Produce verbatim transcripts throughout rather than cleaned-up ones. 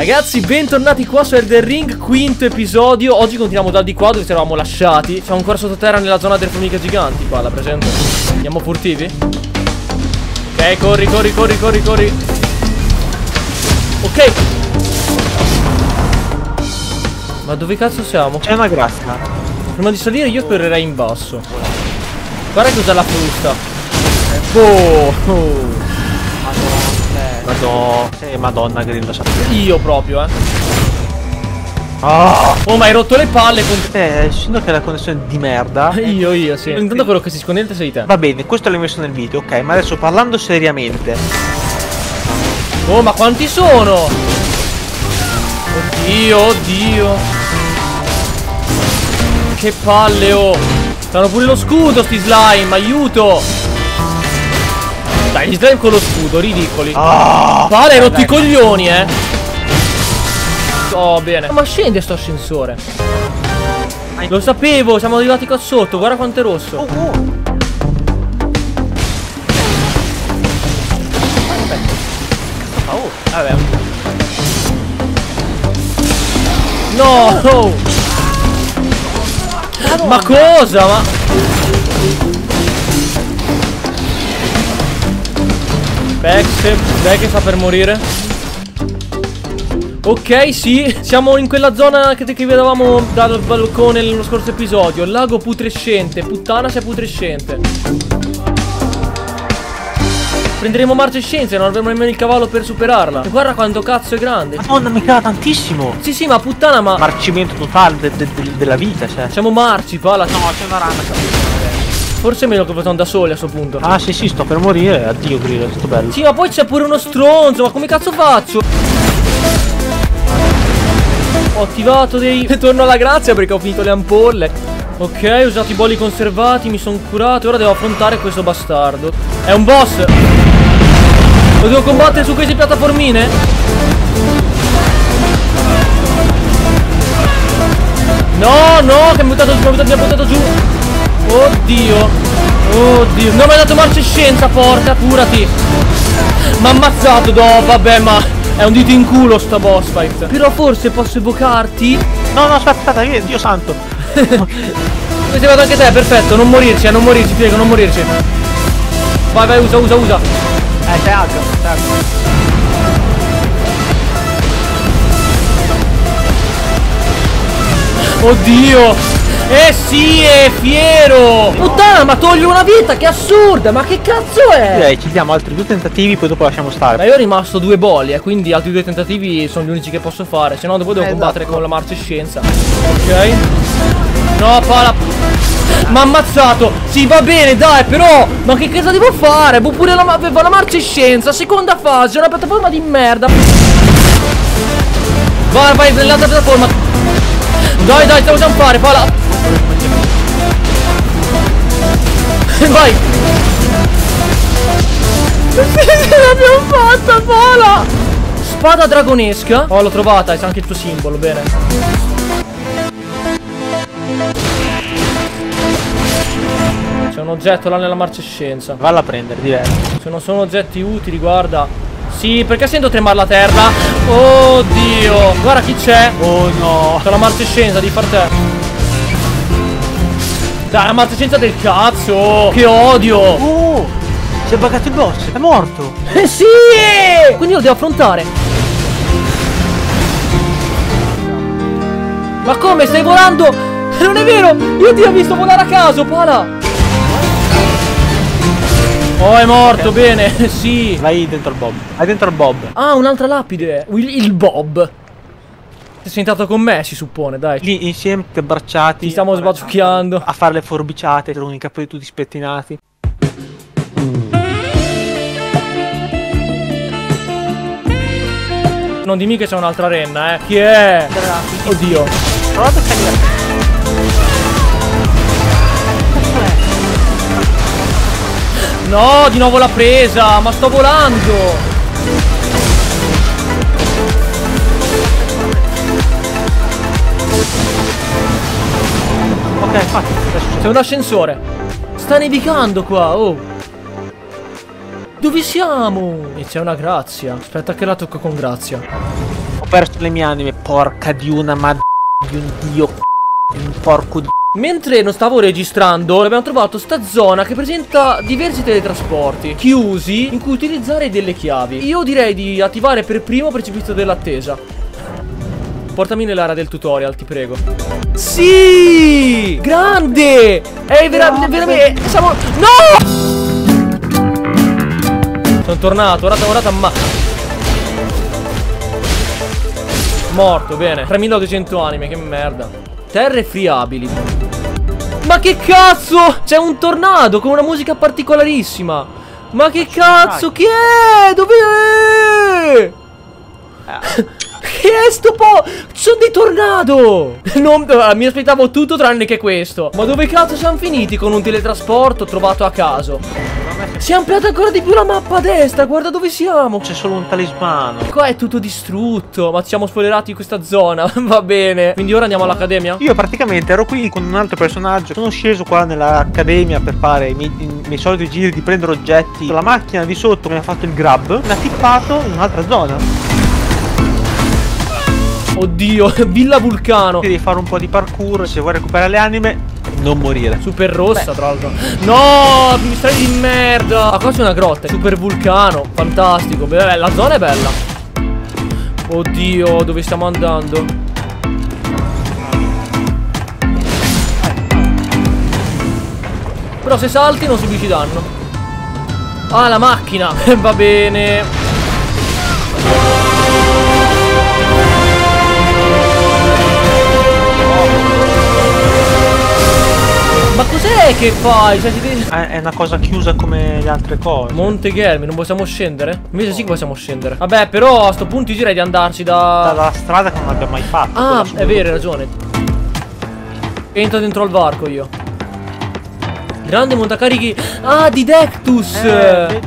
Ragazzi, bentornati qua su Elden Ring, quinto episodio. Oggi continuiamo dal di qua dove ci eravamo lasciati. Siamo ancora sottoterra nella zona delle formiche giganti. Qua, la presento. Andiamo furtivi. Ok, corri, corri, corri, corri, corri. Ok. Ma dove cazzo siamo? C'è una grazia. Prima di salire io spererei in basso. Guarda che usa la frusta. Oh, oh. Madonna, eh, madonna Grillo sapete. Io proprio, eh. Oh, Oh, ma hai rotto le palle con... eh, essendo che la connessione è di merda. Io, io, sì. Intanto quello che si sconde sei te. Va bene, questo l'ho messo nel video, ok. Ma adesso parlando seriamente. Oh, ma quanti sono? Oddio, oddio. Che palle, oh. Stanno pure lo scudo sti slime, aiuto. Dai, gli slime con lo scudo, ridicoli. Oh, Pale, hai rotto i coglioni, eh. Oh, bene. Ma scende sto ascensore. Lo sapevo, siamo arrivati qua sotto. Guarda quanto è rosso. Oh, oh. Oh, vabbè. No, oh. Ma cosa? Ma... Bex, dai che sta per morire. Ok, sì, siamo in quella zona che, che vedevamo dal balcone nello scorso episodio. Lago putrescente, puttana sia putrescente. Prenderemo marcescenza e non avremo nemmeno il cavallo per superarla. E guarda quanto cazzo è grande. Madonna, mi cava tantissimo. Sì, sì, ma puttana, ma... Marcimento totale de de de della vita, cioè. Siamo marci, pala. No, c'è una rana. Forse è meglio che facciamo da soli a sto punto. Ah, sì, sì, sto per morire. Addio, Grillo, è tutto bello. Sì, ma poi c'è pure uno stronzo. Ma come cazzo faccio? Ho attivato dei... Torno alla grazia perché ho finito le ampolle. Ok, ho usato i bolli conservati, mi sono curato. Ora devo affrontare questo bastardo. È un boss. Lo devo combattere su queste piattaformine? No, no, che mi ha buttato giù, mi ha buttato giù. Oddio. Oddio. Non mi ha dato marcescenza, porca, curati. Mi ha ammazzato, no, vabbè, ma è un dito in culo sta boss fight. Però forse posso evocarti? No, no, aspetta, aspetta, Dio santo. Mi sei anche te, perfetto, non morirci, eh, non morirci, prego, non morirci. Vai, vai, usa, usa, usa. Eh, c'è altro, c'è altro. Oddio. Eh sì, è fiero. Puttana, ma togli una vita, che assurda. Ma che cazzo è? Direi ci diamo altri due tentativi, poi dopo lasciamo stare. Ma io ho rimasto due bolli, eh, quindi altri due tentativi sono gli unici che posso fare. Se no dopo devo eh, combattere esatto. con la marcescenza. Ok. No, pala. M'ha ammazzato. Sì, va bene, dai, però ma che cosa devo fare? Boh, pure la, aveva la marcescenza. Seconda fase, una piattaforma di merda. Vai, vai, nell'altra piattaforma. Dai, dai, te lo possiamo fare, pala. Vai. Ce l'abbiamo fatta, pala. Spada dragonesca. Oh, l'ho trovata, c'è anche il tuo simbolo, bene. C'è un oggetto là nella marcescenza. Valla a prendere, diverso. Se non sono oggetti utili, guarda. Sì, perché sento tremare la terra? Oddio. Guarda chi c'è. Oh no. C'è la marcescenza di far te. Dai, la marcescenza del cazzo. Che odio. Oh, si è buggato il boss, è morto. Eh sì. Quindi lo devo affrontare. Ma come, stai volando? Non è vero. Io ti ho visto volare a caso, pala. Oh, è morto, bene, sì. Vai dentro il Bob. Vai dentro il Bob. Ah, un'altra lapide. Il, il Bob. Sei entrato con me, si suppone, dai. Lì insieme, abbracciati. Ti stiamo sbaciucchiando. A fare le forbiciate, con i capelli tutti spettinati. Non dimmi che c'è un'altra renna, eh. Chi è? Oddio. Provate a camminare. No, di nuovo l'ha presa, ma sto volando. Ok, infatti, c'è un ascensore. Sta nevicando qua, oh. Dove siamo? E c'è una grazia. Aspetta che la tocco con grazia. perso le mie anime. Porca di una madre di un dio, di un porco di... Mentre non stavo registrando, abbiamo trovato sta zona che presenta diversi teletrasporti chiusi in cui utilizzare delle chiavi. Io direi di attivare per primo precipizio dell'attesa. Portami nell'area del tutorial, ti prego. Sì! Grande! È veramente, veramente, siamo... No! Sono tornato, ora, ora t'amma... Morto, bene. tremiladuecento anime, che merda. Terre friabili. Ma che cazzo? C'è un tornado con una musica particolarissima. Ma che cazzo? Chi è? Dove è? Che è sto po'? Ci sono dei tornado. Non, mi aspettavo tutto tranne che questo. Ma dove cazzo siamo finiti con un teletrasporto trovato a caso? Si è ampliata ancora di più la mappa a destra. Guarda dove siamo. C'è solo un talismano. Qua è tutto distrutto. Ma ci siamo spoilerati in questa zona. Va bene. Quindi ora andiamo all'accademia? Io praticamente ero qui con un altro personaggio. Sono sceso qua nell'accademia per fare i miei, i miei soliti giri di prendere oggetti. La macchina di sotto mi ha fatto il grab. Mi ha tippato in un'altra zona. Oddio, Villa Vulcano. Devi fare un po' di parkour. Se vuoi recuperare le anime, non morire. Super rossa. Beh, tra l'altro. No, mi stai di merda. Ah, qua c'è una grotta. Super vulcano. Fantastico. Beh, la zona è bella. Oddio, dove stiamo andando? Però se salti non subisci danno. Ah, la macchina. Va bene. Ma cos'è che fai? Cioè, devi... È una cosa chiusa come le altre cose. Monte Ghermi, non possiamo scendere? Invece sì che possiamo scendere. Vabbè, però a sto punto io direi di andarci da... Dalla strada che non abbiamo mai fatto. Ah, è vero, hai ragione. Entro dentro al varco io. Grande montacarichi. Ah, di Dectus. Eh,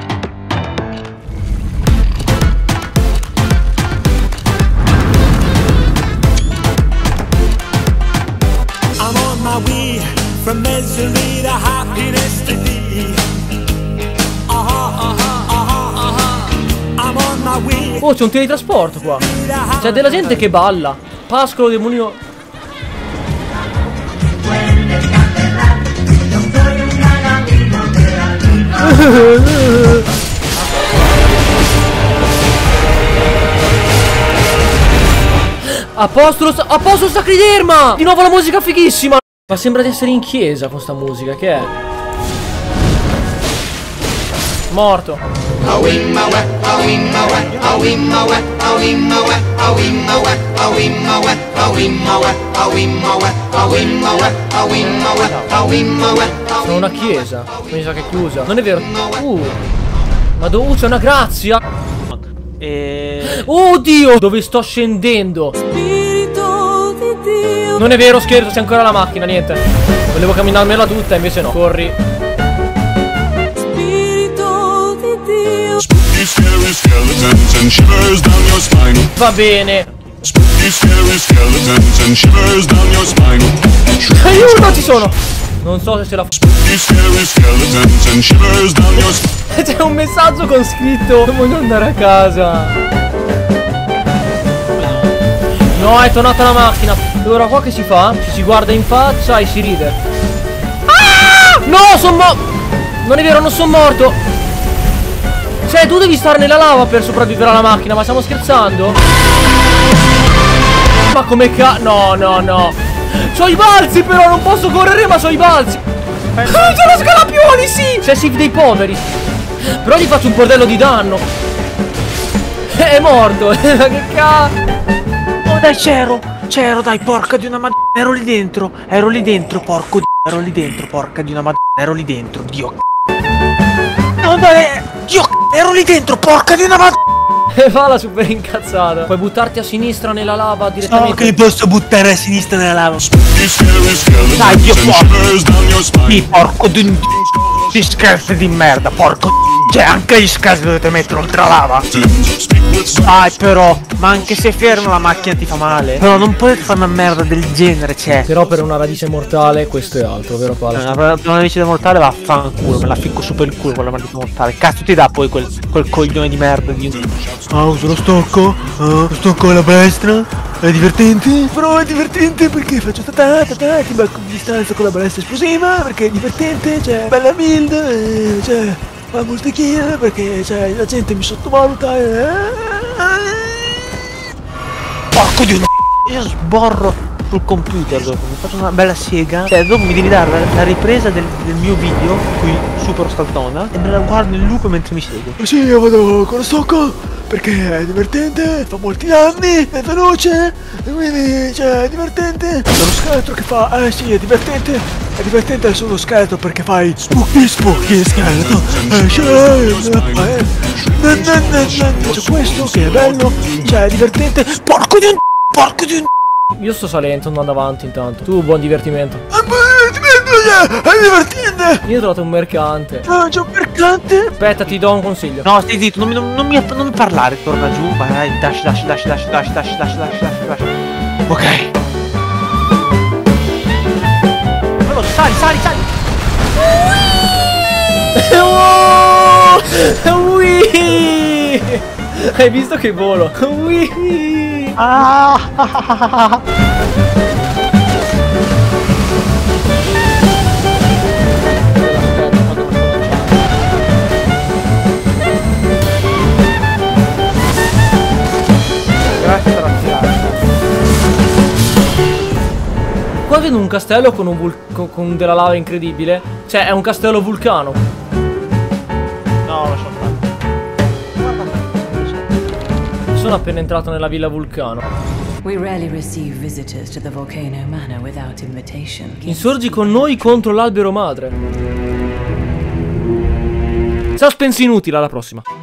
From misery to happiness to thee. Uh-huh, uh-huh, uh-huh, uh-huh. I'm on my way. Oh, c'è un teletrasporto qua. C'è della gente che balla. Pascolo demonio. Apostolos, Apostolo Sacriderma. Di nuovo la musica fighissima. Ma sembra di essere in chiesa con sta musica, che è? Morto. Sono una chiesa. Mi sa che è chiusa. Non è vero. Uh. Ma dove c'è una grazia? E... Oh Dio! Dove sto scendendo? Non è vero, scherzo, c'è ancora la macchina, niente. Volevo camminarmela tutta, invece no. Corri. Va bene. Aiuto, ci sono. Non so se ce la faccio. C'è un messaggio con scritto: voglio andare a casa. No, è tornata la macchina. E ora qua che si fa? Ci si guarda in faccia e si ride. Ah! No, sono morto. Non è vero, non sono morto. Cioè, tu devi stare nella lava per sopravvivere alla macchina. Ma stiamo scherzando? Ma come ca... No, no, no. C'ho i balzi però, non posso correre ma c'ho i balzi. C'ho lo scalapioni, sì. C'è Sif dei poveri. Però gli faccio un bordello di danno. È morto. Che cazzo. Oh dai, c'ero, c'ero, dai, porca di una madre. Ero lì dentro, ero lì dentro, porco di... Ero lì dentro, porca di una madre. Ero lì dentro, Dio. No dai, Dio, ero lì dentro, porca di una madre. E fa la super incazzata. Puoi buttarti a sinistra nella lava direttamente. No, che li posso buttare a sinistra nella lava. Dai, Dio, porco. Sì, porco di un... Di scherzi di merda, porco. Cioè, anche gli scasi dovete mettere oltre la lava. Dai, però, ma anche se fermo la macchina ti fa male. Però non potete fare una merda del genere, cioè. Però per una radice mortale questo è altro, vero Paolo? Una, una radice mortale va a fanculo, me la ficco su per il culo con la radice mortale. Cazzo ti dà poi quel, quel coglione di merda di... Ah, uso lo stocco, ah, lo stocco alla balestra. È divertente? Però è divertente perché faccio tatà, tatà, ti becco di distanza con la balestra esplosiva, perché è divertente, cioè, bella build, eh, cioè, fa molte kill, perché, cioè, la gente mi sottovaluta, eh. Porco di un... Io sborro sul computer dopo, mi faccio una bella sega, cioè dopo mi devi dare la, la ripresa del, del mio video, qui super staltona, e me la guardo in loop mentre mi seguo. Sì, io vado con lo stocco, perché è divertente, fa molti danni, è veloce, e quindi, cioè, è divertente. C'è lo scheletro che fa, eh sì, è divertente, è divertente solo lo scheletro perché fai spooky spooky scheletro, eh, cioè, c'è questo che è bello, cioè, è divertente, porco di un... porco di un... Io sto salendo, andando avanti intanto. Tu, buon divertimento. È divertente, è divertente. Io ho trovato un mercante. Ah, c'è un mercante. Aspetta, ti do un consiglio. No, stai zitto, non mi, non, non mi, non mi parlare. Torna giù, vai, dash, dash, dash, dash, dash, dash, dash, dash, dash, dash. Ok. Allora, sali, sali, sali. Ui! Hai visto che volo? Ui! Ah! Grazie per attirare. Qua vedo un castello con, un vul con, con della lava incredibile. Cioè, è un castello vulcano. No, lascia fare. Sono appena entrato nella villa vulcano. We rarely receive visitors to the Volcano Manor without invitation. Insorgi con noi contro l'albero madre. Suspense inutile, alla prossima.